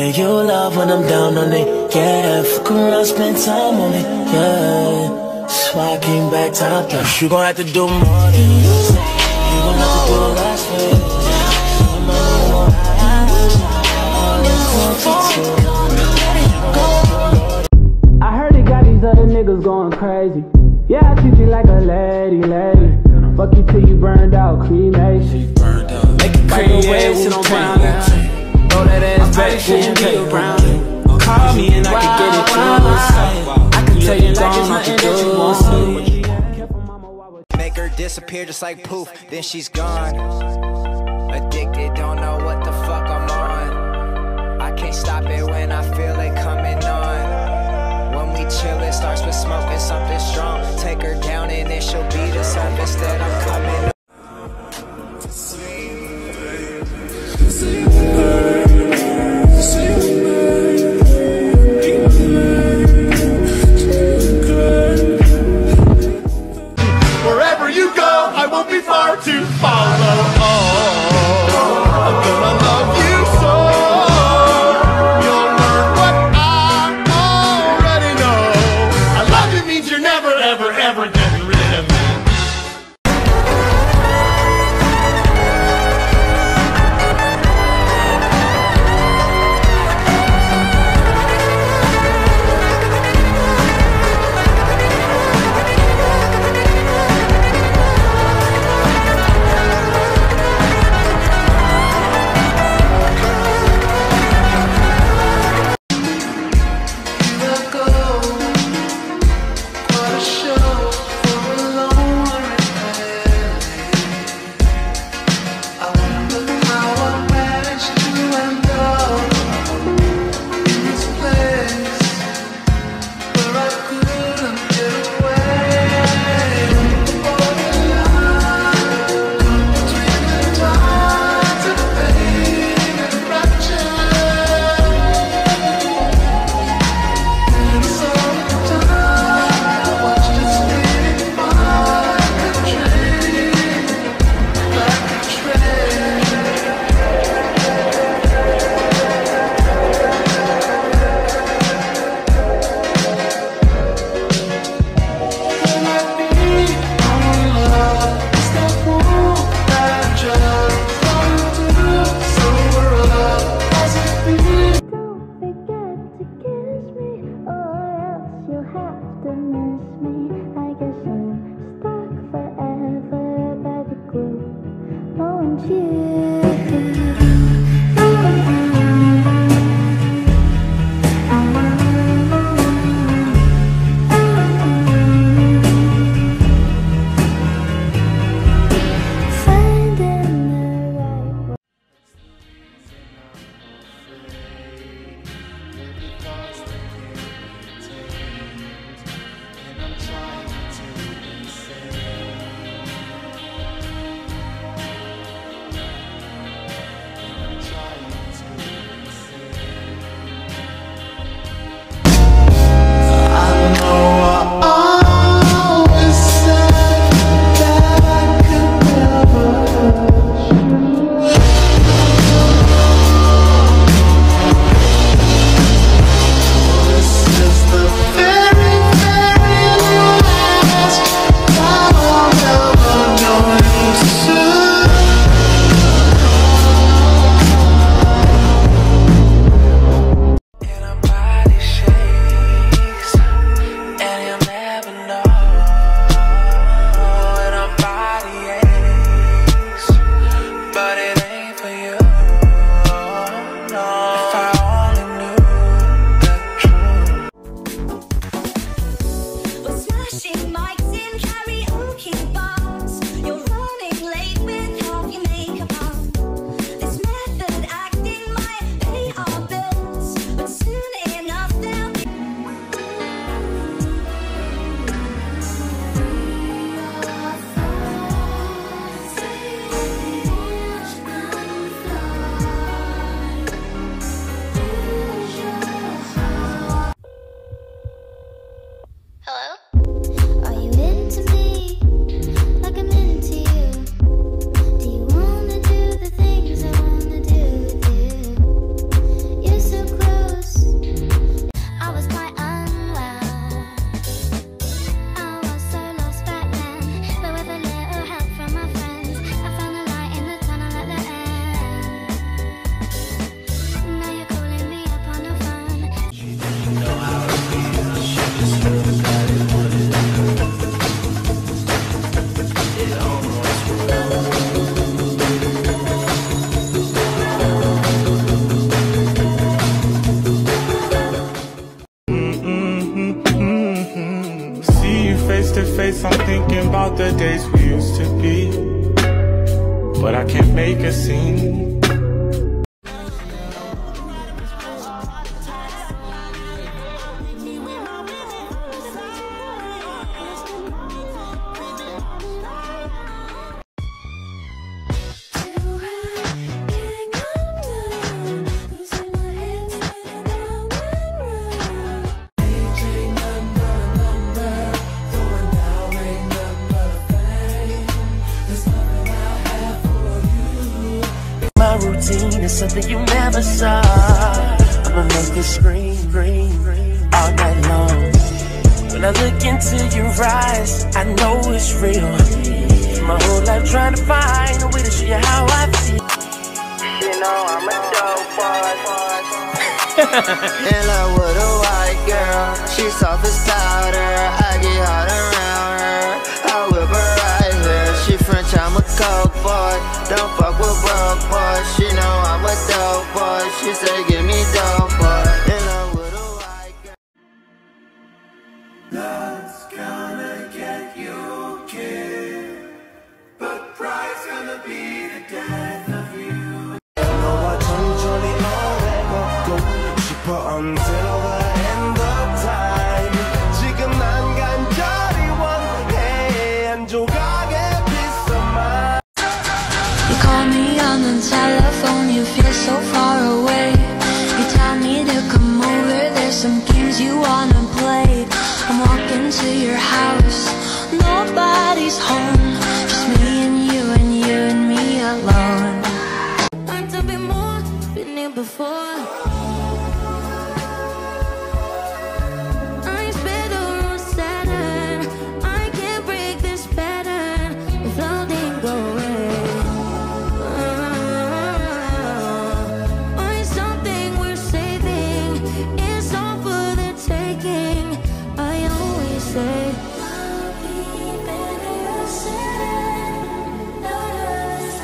give you love when I'm down on it, yeah. Fuck around, spend time on it, yeah. That's why I came back top down. You gon' have to do more than this. You gon' have to do less for it. I heard it got these other niggas going crazy. Yeah, I treat you like a lady. Fuck you till you burned out, cremation. Make a cremation, sit on brown. Throw that ass back, shouldn't be around. Call me and I can get it close. I can tell you gone off the doors. Make her disappear just like poof, then she's gone. Addicted, don't know what the fuck I'm on. I can't stop it when I feel it coming on. When we chill, it starts with smoking something strong. Take her down and then she'll be the surface that I'm coming on. Wherever you go, I won't be far to follow. I'm gonna love you so. You'll learn what I already know. I love you means you're never, ever, ever getting rid of me. face to face, I'm thinking about the days we used to be, but I can't make a scene. My routine is something you never saw. I'ma make it scream, green, all night long. When I look into your eyes, I know it's real. My whole life trying to find a way to show you how I feel. You know I'm a dope boy. In love with a white girl, she's soft as powder. I get hot around her, I whip her right here. She French, I'm a coke boy. Don't fuck with broke boys. She know I'm a dope boy. She say give me dope boy. In love with a white girl. Love's gonna get you killed, but pride's gonna be the death of you. 너와 천천히 오래고 싶어 until the end of time. 지금 난 간절히 원해 한 조각의 peace of mind. You call me on the telephone, you feel so far away. You tell me to come over, there's some games you wanna play. I'm walking to your house, nobody's home, just me and you and me alone. Learn to be more, been here before. I'm better or sadder, I can't break this pattern if love didn't go away. Or something we're saving, it's all for the taking. I always say I'll be better said, not as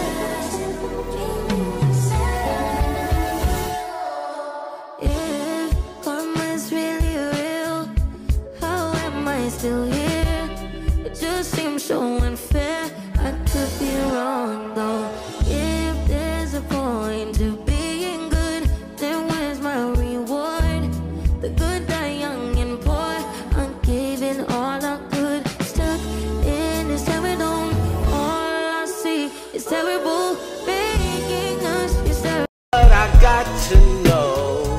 if karma's really real, how am I still here? It just seems so unfair. I could be wrong though. If there's a point to being good, then where's my reward? The good die young and poor. I'm giving all I could. Stuck in this terrible. All I see is terrible. Making us is terrible. But I got to know,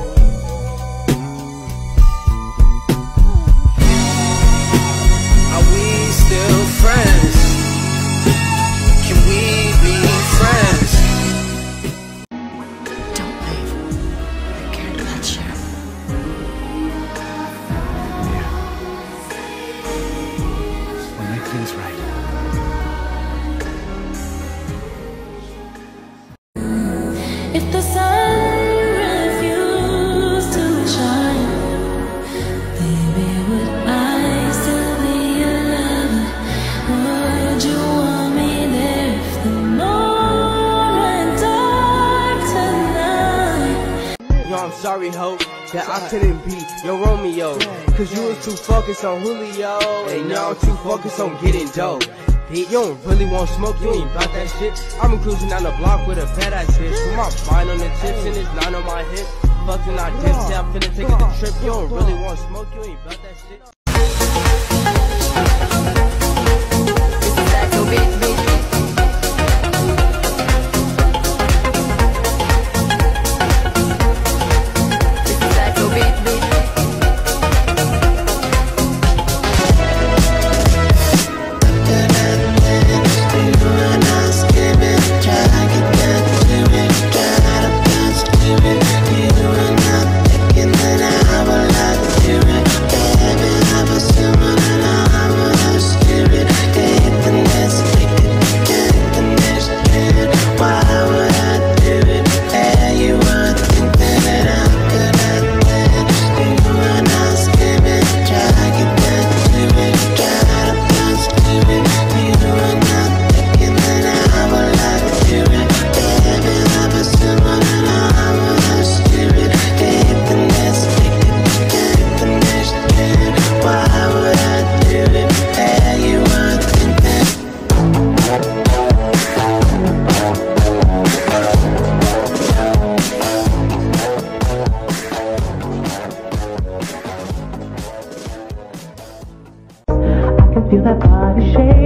are we still friends? Can we be friends? Don't leave. I care about you. We'll make things right. If the sun refused to shine, baby, would I still be your lover? Would you want me there if the moon went dark tonight? Yo, I'm sorry, ho, that I couldn't be your Romeo, cause you was too focused on Julio, and now I'm too focused on getting dope. You don't really want smoke, you ain't about that shit. I'm cruising down the block with a fat ass bitch, with my mind on the tips and it's 9 on my hip. Fucking I dip, say I'm finna take the trip. You don't really want smoke, you ain't about that shit. Baby, like a shade.